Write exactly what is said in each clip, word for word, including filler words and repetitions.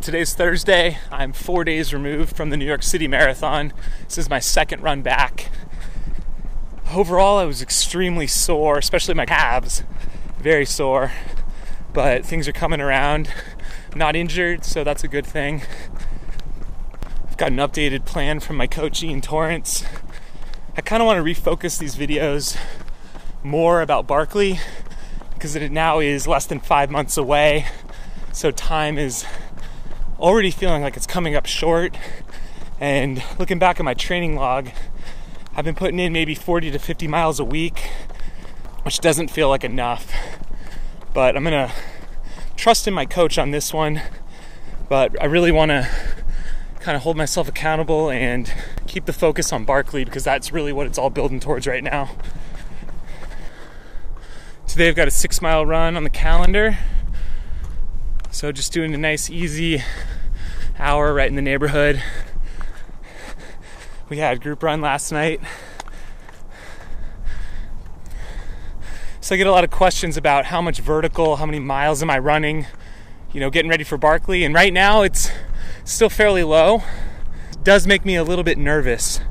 today's Thursday. I'm four days removed from the New York City Marathon. This is my second run back. Overall, I was extremely sore, especially my calves. Very sore, but things are coming around. I'm not injured, so that's a good thing. I've got an updated plan from my coach, Ian Torrance. I kind of want to refocus these videos more about Barkley because it now is less than five months away. So time is already feeling like it's coming up short. And looking back at my training log, I've been putting in maybe forty to fifty miles a week, which doesn't feel like enough. But I'm gonna trust in my coach on this one. But I really wanna kind of hold myself accountable and keep the focus on Barkley because that's really what it's all building towards right now. Today I've got a six mile run on the calendar. So just doing a nice easy hour right in the neighborhood. We had a group run last night. So I get a lot of questions about how much vertical, how many miles am I running, you know, getting ready for Barkley. And right now it's still fairly low. It does make me a little bit nervous.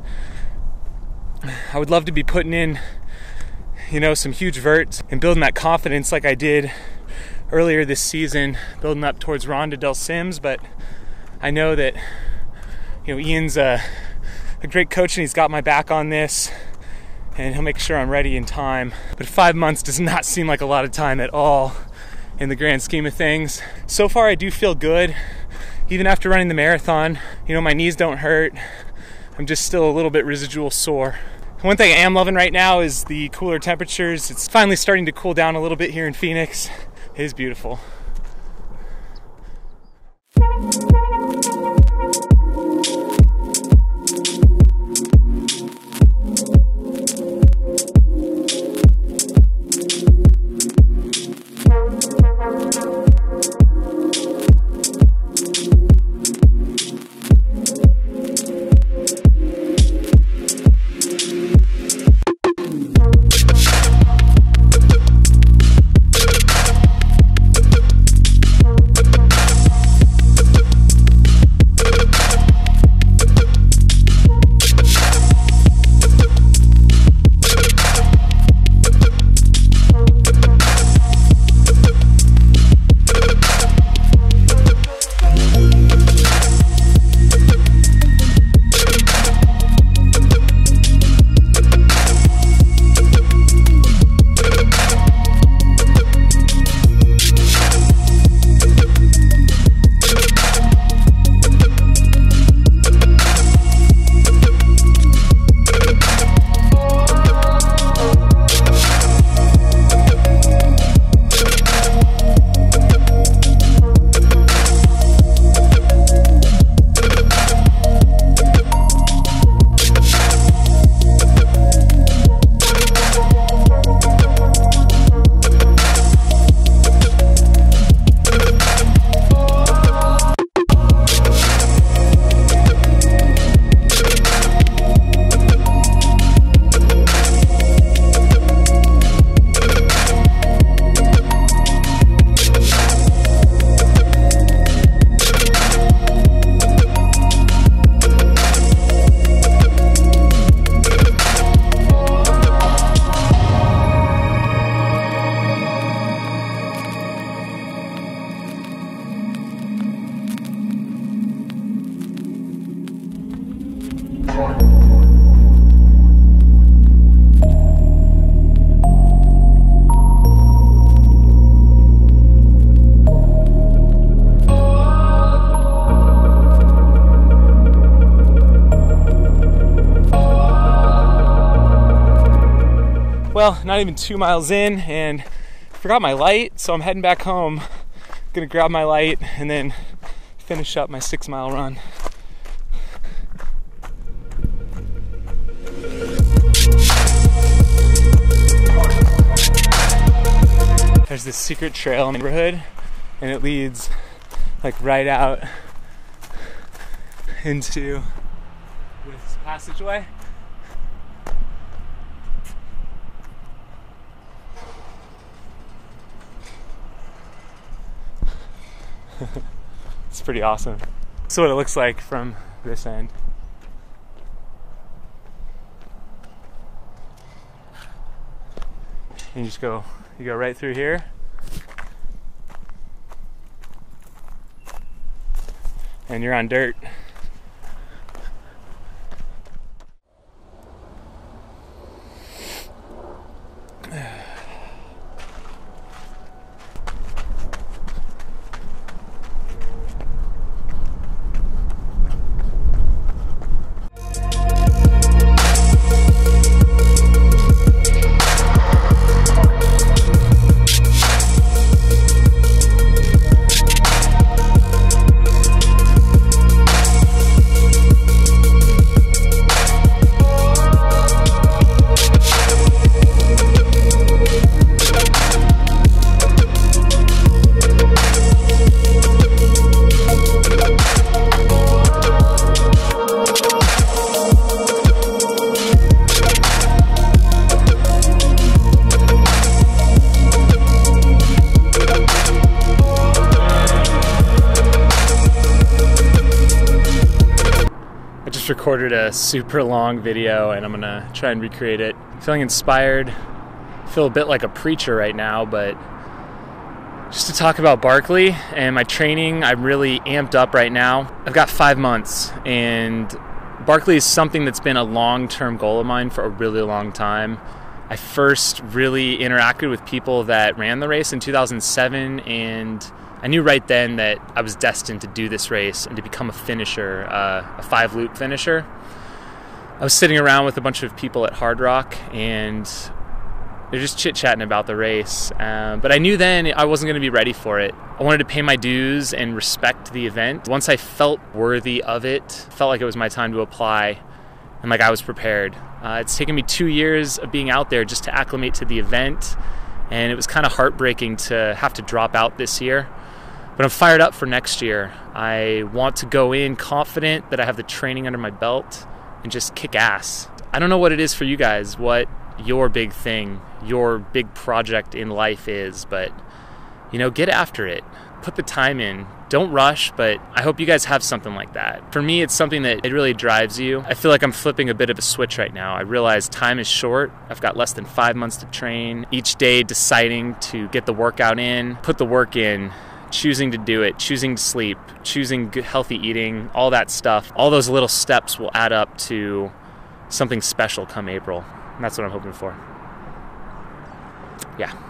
I would love to be putting in, you know, some huge verts and building that confidence like I did earlier this season, building up towards Ronda Del Sims, but I know that, you know, Ian's a, a great coach and he's got my back on this and he'll make sure I'm ready in time. But five months does not seem like a lot of time at all in the grand scheme of things. So far I do feel good. Even after running the marathon, you know, my knees don't hurt. I'm just still a little bit residual sore. One thing I am loving right now is the cooler temperatures. It's finally starting to cool down a little bit here in Phoenix. It is beautiful. Well, not even two miles in and forgot my light, so I'm heading back home. Gonna grab my light and then finish up my six mile run. There's this secret trail in the neighborhood and it leads like right out into this passageway. It's pretty awesome. That's what it looks like from this end. And you just go, you go right through here. And you're on dirt. Recorded a super long video and I'm gonna try and recreate it. Feeling inspired, feel a bit like a preacher right now, but just to talk about Barkley and my training, I'm really amped up right now. I've got five months and Barkley is something that's been a long-term goal of mine for a really long time. I first really interacted with people that ran the race in two thousand seven, and I knew right then that I was destined to do this race and to become a finisher, uh, a five-loop finisher. I was sitting around with a bunch of people at Hard Rock, and they're just chit-chatting about the race. Um, but I knew then I wasn't going to be ready for it. I wanted to pay my dues and respect the event. Once I felt worthy of it, felt like it was my time to apply, and like I was prepared. Uh, it's taken me two years of being out there just to acclimate to the event, and it was kind of heartbreaking to have to drop out this year. But I'm fired up for next year. I want to go in confident that I have the training under my belt and just kick ass. I don't know what it is for you guys, what your big thing, your big project in life is, but you know, get after it. Put the time in. Don't rush, but I hope you guys have something like that. For me, it's something that it really drives you. I feel like I'm flipping a bit of a switch right now. I realize time is short. I've got less than five months to train. Each day deciding to get the workout in, put the work in, choosing to do it, choosing to sleep, choosing good, healthy eating, all that stuff. All those little steps will add up to something special come April. And that's what I'm hoping for. Yeah.